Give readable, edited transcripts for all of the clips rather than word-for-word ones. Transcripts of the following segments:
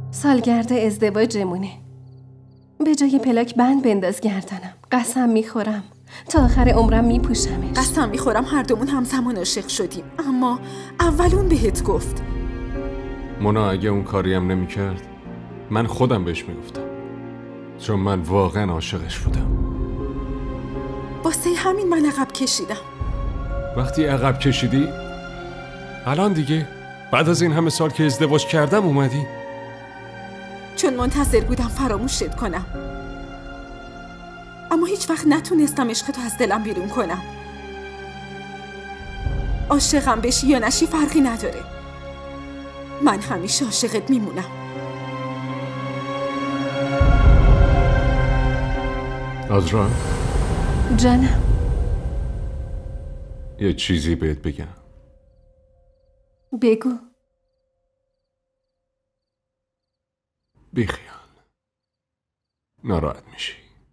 سالگرد ازدواجمونه. به جای پلاک بند بنداز گردنم. قسم میخورم تا آخر عمرم میپوشمش. قسم میخورم هر دومون همزمان عاشق شدیم، اما اول اون بهت گفت. مونا اگه اون کاری هم نمیکرد من خودم بهش میگفتم، چون من واقعا عاشقش بودم. واسه همین من عقب کشیدم. وقتی عقب کشیدی الان دیگه بعد از این همه سال که ازدواج کردم اومدی؟ چون منتظر بودم فراموشت کنم، اما هیچ وقت نتونستم عشقتو از دلم بیرون کنم. عاشقم بشی یا نشی فرقی نداره، من همیشه عاشقت میمونم. آزرا جانم. یه چیزی بهت بگم. بگو. بیخیال، ناراحت میشی.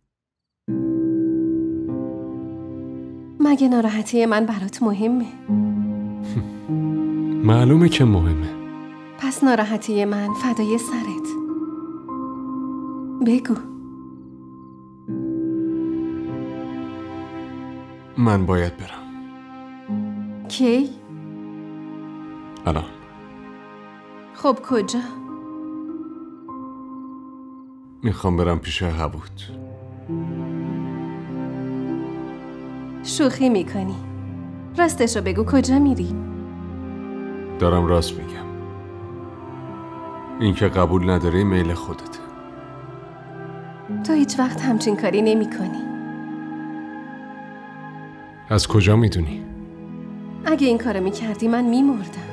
مگه ناراحتی من برات مهمه؟ معلومه که مهمه. پس ناراحتی من فدای سرت. بگو. من باید برم. کی؟ الان. خب کجا؟ میخوام برم پیش هبوت. شوخی میکنی. راستشو بگو کجا میری؟ دارم راست میگم. این که قبول نداری میل خودته. تو هیچ وقت همچین کاری نمی کنی. از کجا میدونی؟ اگه این کارو میکردی من میمردم.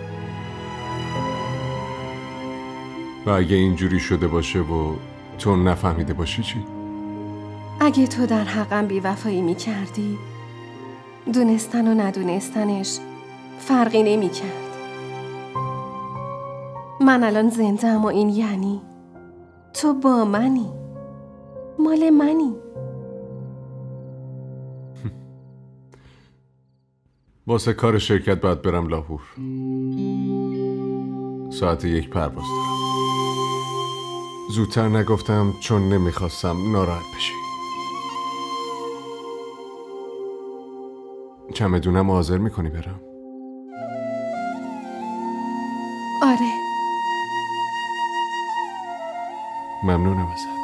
و اگه اینجوری شده باشه و تو نفهمیده باشی چی؟ اگه تو در حقم بیوفایی میکردی، دونستن و ندونستنش فرقی نمیکرد. من الان زنده ام و این یعنی تو با منی، مال منی. واسه کار شرکت باید برم لاهور. ساعت 1 پرواز دارم. زودتر نگفتم چون نمیخواستم ناراحت بشی. چمدونم حاضر میکنی برم؟ آره. ممنونم ازت.